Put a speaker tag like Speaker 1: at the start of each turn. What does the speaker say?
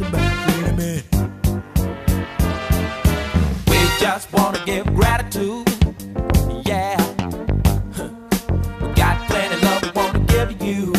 Speaker 1: come back in a minute.
Speaker 2: We just wanna give gratitude, yeah. We got plenty love we wanna give you.